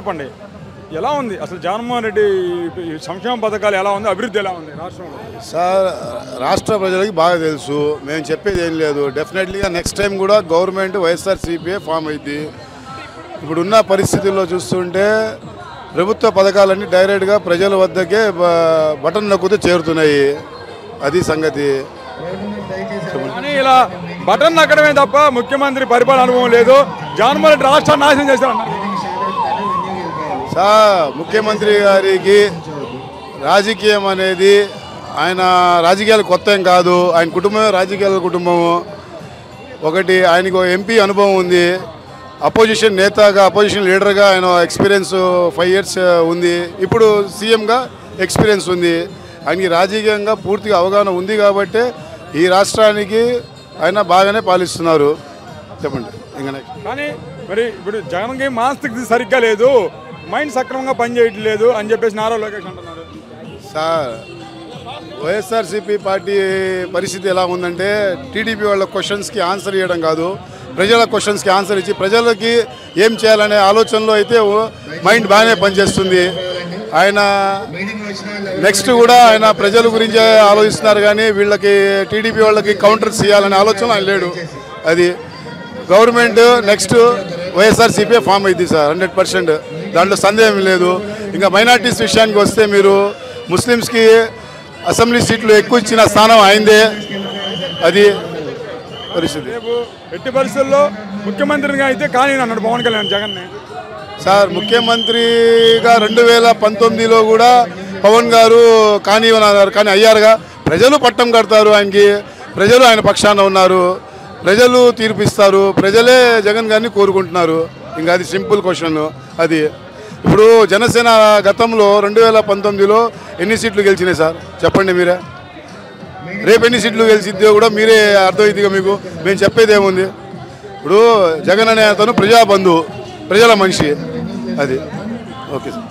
చెప్పండి, ఎలా ఉంది అసలు జగన్మోహన్ రెడ్డి సంక్షేమ పథకాలు ఎలా ఉంది, అభివృద్ధి ఎలా ఉంది రాష్ట్రంలో? సార్ రాష్ట్ర ప్రజలకి బాగా తెలుసు, మేము చెప్పేది ఏం లేదు. డెఫినెట్లీగా నెక్స్ట్ టైం కూడా గవర్నమెంట్ వైఎస్ఆర్సీపీ ఫామ్ అయింది. ఇప్పుడున్న పరిస్థితుల్లో చూస్తుంటే ప్రభుత్వ పథకాలన్నీ డైరెక్ట్గా ప్రజల వద్దకే బటన్ నొక్కితే చేరుతున్నాయి. అది సంగతి. కానీ ఇలా బటన్ నక్కడమే తప్ప ముఖ్యమంత్రి పరిపాలన అనుభవం లేదు. జగన్మోహన్ రెడ్డి రాష్ట్రాన్ని నాశనం చేశారన్నారు. ముఖ్యమంత్రి గారికి రాజకీయం అనేది ఆయన రాజకీయాలు కొత్త ఏం కాదు. ఆయన కుటుంబమే రాజకీయాల కుటుంబము. ఒకటి ఆయనకు ఎంపీ అనుభవం ఉంది, అపోజిషన్ నేతగా అపోజిషన్ లీడర్గా ఆయన ఎక్స్పీరియన్స్ 5 years ఉంది. ఇప్పుడు సీఎంగా ఎక్స్పీరియన్స్ ఉంది. ఆయనకి రాజకీయంగా పూర్తిగా అవగాహన ఉంది కాబట్టి ఈ రాష్ట్రానికి ఆయన బాగానే పాలిస్తున్నారు. చెప్పండి ఇంకా. కానీ మరి ఇప్పుడు జగన్కి మానసిక సరిగ్గా లేదు, మైండ్ సక్రమంగా పనిచేయట్లేదు అని చెప్పేసి నారా లోకేష్ అంటున్నారు. సార్ వైఎస్ఆర్సీపీ పార్టీ పరిస్థితి ఎలా ఉందంటే టీడీపీ వాళ్ళ క్వశ్చన్స్కి ఆన్సర్ ఇవ్వడం కాదు, ప్రజల క్వశ్చన్స్కి ఆన్సర్ ఇచ్చి ప్రజలకి ఏం చేయాలనే ఆలోచనలో అయితే మైండ్ బాగానే పనిచేస్తుంది. ఆయన నెక్స్ట్ కూడా ఆయన ప్రజల గురించే ఆలోచిస్తున్నారు కానీ వీళ్ళకి టీడీపీ వాళ్ళకి కౌంటర్స్ ఇవ్వాలనే ఆలోచన ఆయన లేడు. అది గవర్నమెంట్ నెక్స్ట్ వైఎస్ఆర్సీపీ ఫామ్ అయింది సార్, 100%. దాంట్లో సందేహం లేదు. ఇంకా మైనార్టీస్ విషయానికి వస్తే మీరు ముస్లిమ్స్కి అసెంబ్లీ సీట్లు ఎక్కువ ఇచ్చిన స్థానం అయిందే. అది పరిస్థితి. ఎట్టి పరిస్థితుల్లో ముఖ్యమంత్రిగా అయితే కానీ అన్నాడు పవన్ కళ్యాణ్ జగన్ని. సార్ ముఖ్యమంత్రిగా 2019లో కూడా పవన్ గారు కానివ్వనన్నారు, కానీ అయ్యారుగా. ప్రజలు పట్టం కడతారు ఆయనకి, ప్రజలు ఆయన పక్షాన ఉన్నారు, ప్రజలు తీర్పిస్తారు, ప్రజలే జగన్ గారిని కోరుకుంటున్నారు. ఇంకా అది సింపుల్ క్వశ్చన్. అది ఇప్పుడు జనసేన గతంలో 2019లో ఎన్ని సీట్లు గెలిచినాయి సార్ చెప్పండి మీరే. రేపు ఎన్ని సీట్లు గెలిచిద్దో కూడా మీరే అర్థమైందిగా మీకు. మేము చెప్పేది ఏముంది. ఇప్పుడు జగన్ అనే అతను ప్రజాబంధువు, ప్రజల మనిషి. అది ఓకే సార్.